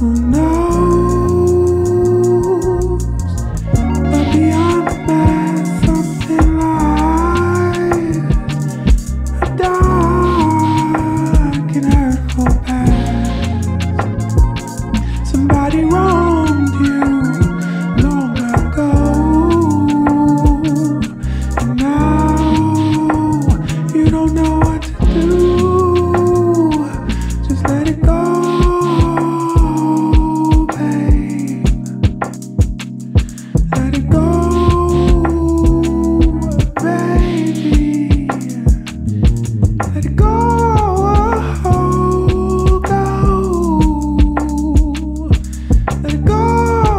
Who knows? But beyond the mask, something lies. A dark and hurtful past. Somebody wronged you long ago, and now you don't know what to do. Just let it go, babe. Let it go, baby. Let it go, go. Let it go.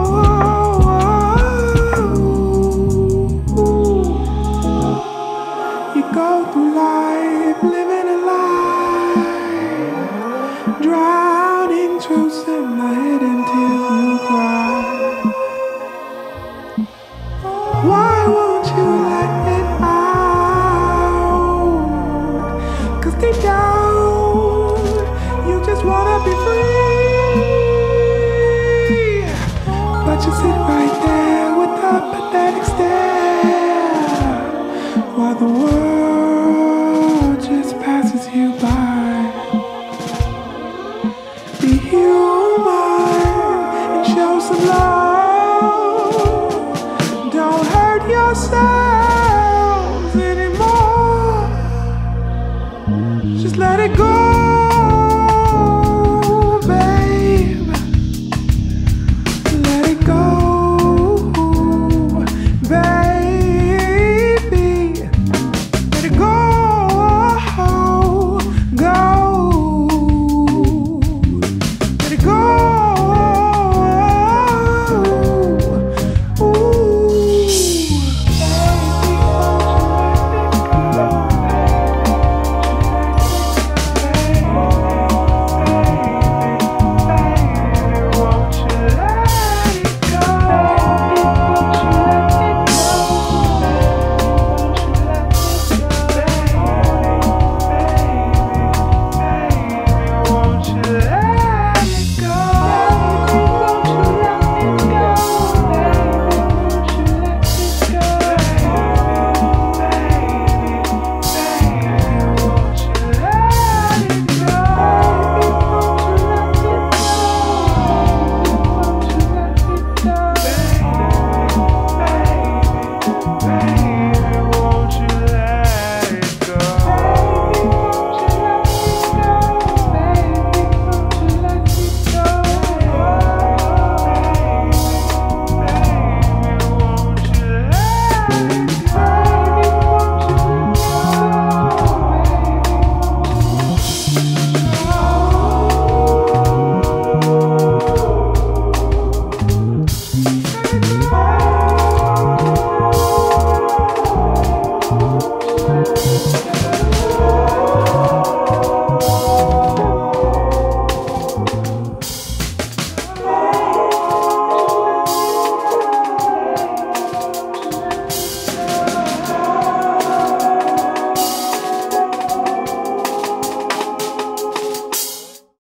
You go through life living a lie, drowning truths in my hidden tears you cry. Why won't you let it out? 'Cause deep down you just wanna be free, but you sit right there